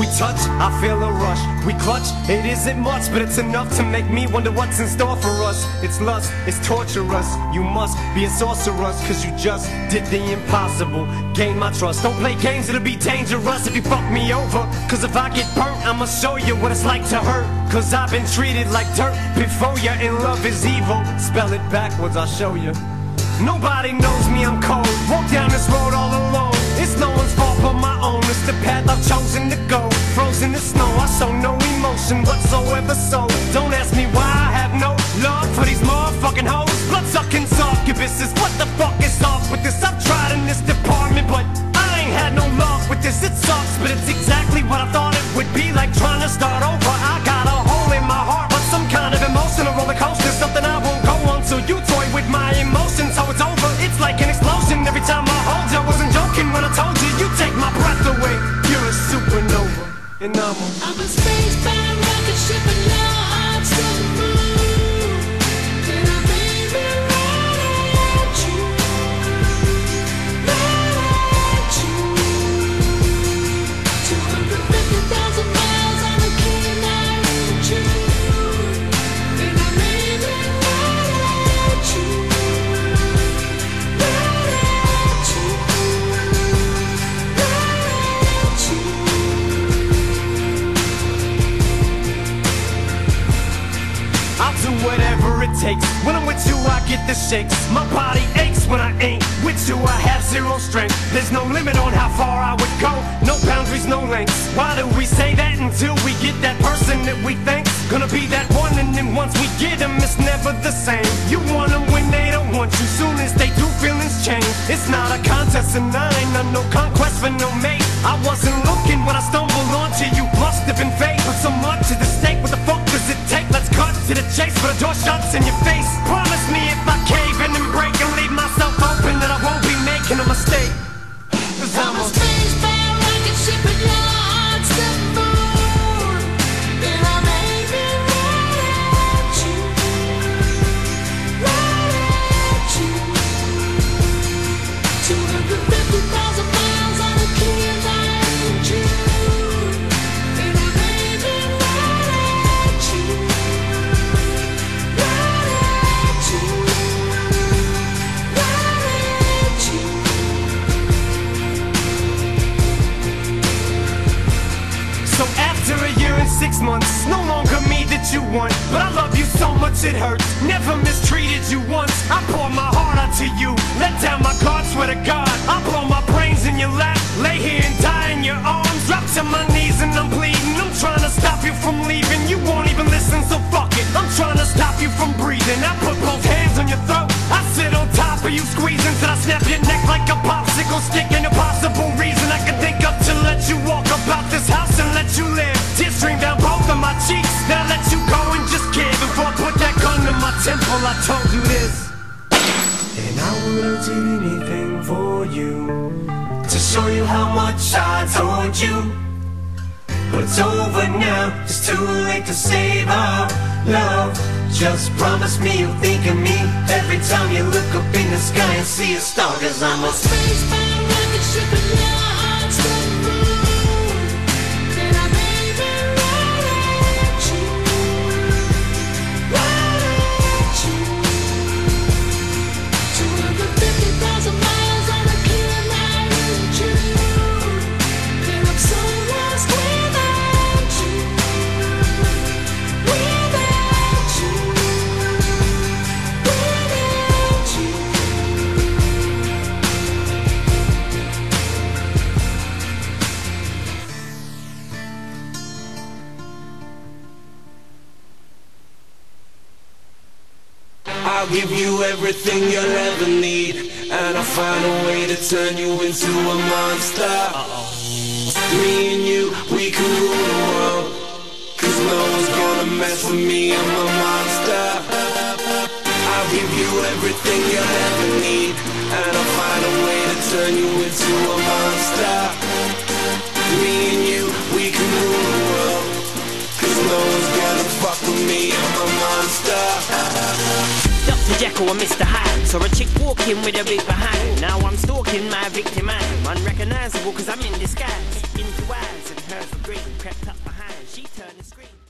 touch, I feel a rush. We clutch, it isn't much, but it's enough to make me wonder what's in store for us. It's lust, it's torturous. You must be a sorceress, cause you just did the impossible. Gain my trust, don't play games, it'll be dangerous if you fuck me over. Cause if I get burnt, I'ma show you what it's like to hurt. Cause I've been treated like dirt before you, and love is evil. Spell it backwards, I'll show you. Nobody knows me, I'm cold. Walk down this road all alone. It's no one's fault but my own. It's the path I've chosen to go. Frozen in snow, I show no emotion whatsoever. So don't ask me why I have no love for these motherfucking hoes. Blood-sucking succubuses. What the fuck is off with this? I've tried in this department, but I ain't had no luck with this. It sucks, but it's exactly what I thought it would be like trying to start over. I got a hole in my heart, but some kind of emotional roller coaster. Something I won't go on, so you toy with my emotions. So it's over, it's like an explosion every time I hold you. I wasn't joking when I told you, you take my breath away. You're a supernova, and I'm a spacebound rocket ship and your heart's the moon. And I baby right at you, right at you. 250,000 miles on a keen eye in June. And I baby right at you, right at you, right at you. I'll do whatever it takes. When I'm with you, I get the shakes. My body aches when I ain't with you. I have zero strength. There's no limit on how far I would go. No boundaries, no lengths. Why do we say that until we get that person that we think's gonna be that one? And then once we get them, it's never the same. You want them when they don't want you. Soon as they do, feelings change. It's not a contest, and I ain't on no conquest for no mate. I wasn't looking when I stumbled onto you. Must have been fate, but so much at the stake. What the fuck does it take? Let's cut to the chase, but the door shuts in your face. Promise me if I cave in and break and leave myself open, that I won't be making a mistake. Cause I'm a spacebound rocket ship and your heart's the moon. And I baby right at you, right at you. 250,000 miles on a keen eye in June. And I baby right at you, right at you, right at you. So after a year and 6 months, no longer me that you want, but I love you so much it hurts. Never mistreated you once. I pour my heart out to you, let down my guard, swear to God. I blow my brains in your lap, lay here and die in your arms. Drop to my knees and I'm bleeding. I'm trying to stop you from leaving. You won't even listen, so fuck it. I'm trying to stop you from breathing. I put both hands on your throat, I sit on top of you squeezing till I snap your neck like a popsicle stick. An impossible reason I can think of to let you walk about this house and let you live. Tears stream down both of my cheeks. Now I let you go and just give. Before I put that gun to my temple, I told you this. And I would've did anything for you, to show you how much I told you. But it's over now, it's too late to save our love. Just promise me you'll think of me every time you look up in the sky and see a star. Cause I'm a spacebound rocket ship and your heart's the moon. And I baby right at you, right at you. 250,000 miles on a keen eye in June. And I'm so lost without you, without you, without you. I'll give you everything you'll ever need, and I'll find a way to turn you into a monster. Me and you, we can rule the world, cause no one's gonna mess with me, I'm a monster. I'll give you everything you'll ever need, and I'll find a way to turn you into a monster. Me and you, we can rule the world, cause no one's gonna fuck with me, I'm a monster. Dr. Jekyll and Mr. Hyde. Saw a chick walking with a big behind. Now I'm stalking my victim. I'm unrecognizable cause I'm in disguise. into eyes, and hers were green. Crept up behind, she turned and screamed.